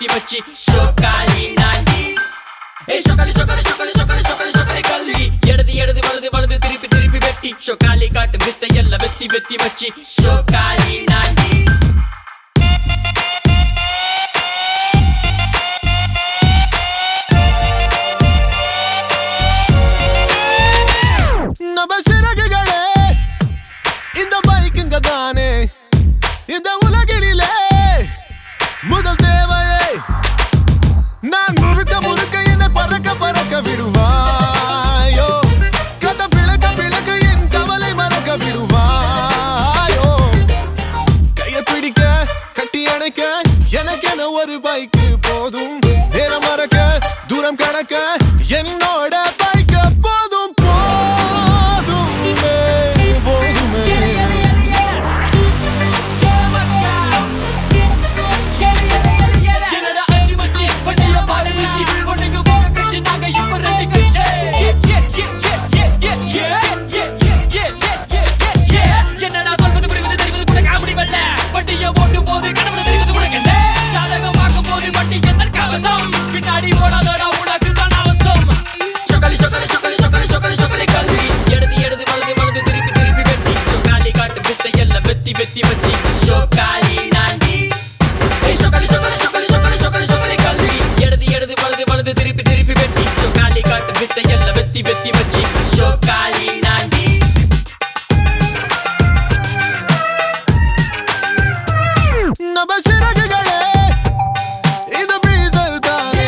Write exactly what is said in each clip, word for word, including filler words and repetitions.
வச்சி ஷோக்காலி நாண்டி ஏய் ஷோக்காலி ஷோக்காலி ஷோக்காலி ஷோக்காலி ஷோக்காலி ஷோக்காலி கல்லி எடது எடது வலது வலது திருப்பி திருப்பி வெட்டி ஷோக்காலி காட்டு வித்தை எல்லாம் வெத்தி வெத்தி வச்சி ஷோக்காலி நாண்டி இந்த பைக்குங்க தானே இந்த உலகினிலே முதல் தேவையே நான் முழுக்க முழுக்க என்னை பறக்க பறக்க விடுவாயோ கதை பிளக்க பிளக்க என் கவலை மறக்க விடுவாயோ கையை பிடிக்க கட்டி அணைக்க எனக்கென ஒரு பைக்கு போதும் நேரம் மறக்க தூரம் கடக்க என்னோட பைக்க போதும் போதுமே போதுமே என்னடா சொல்வது புரிவது தெரிவது கூட காமெடி வல்ல வட்டியை ஓட்டும் போது கடவுளை தெரிவது உனக்கு என்ன ஜாதகம் பார்க்கும் போது வட்டி எத்தன் கவசம் பின்னாடி ஓடாதடா உனக்கு தான் அவசரம் ஷோக்காலி ஷோக்காலி ஷோக்காலி ஷோக்காலி ஷோக்காலி ஷோக்காலி கல்லி எடது எடது வலது வலது திருப்பி திருப்பி வெட்டி ஷோக்காலி காட்டு வித்தை எல்லாம் வெத்தி வெத்தி வச்சி ஷோக்காலி நாண்டி ஏய் ஷோக்காலி ஷோக்காலி ஷோக்காலி ஷோக்காலி ஷோக்காலி ஷோக்காலி கல்லி எடது எடது வலது வலது திருப்பி திருப்பி வெட்டி ஷோக்காலி காட்டு வித்தை எல்லாம் வெத்தி வெத்தி வச்சி ஷோக்காலி நாண்டி நம்ம சிறகுகளே இது பீசர் தானே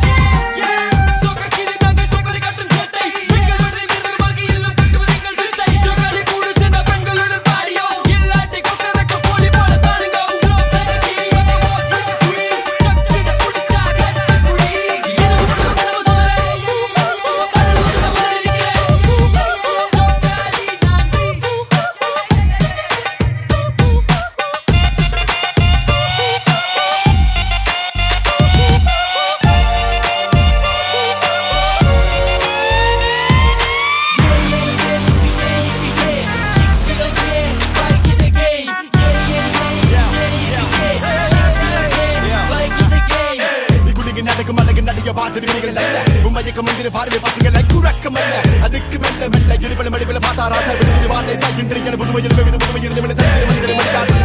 உண்மைக்கு முந்திர பார்வை பசங்களை குறக்கமல்ல அதுக்கு மெல்ல மெல்ல இடுபல மடிபல பார்த்தா ராசா விடுதி வார்த்தை சாகின்றீங்க புதுமையில் புதுமையில் மந்திர மந்திர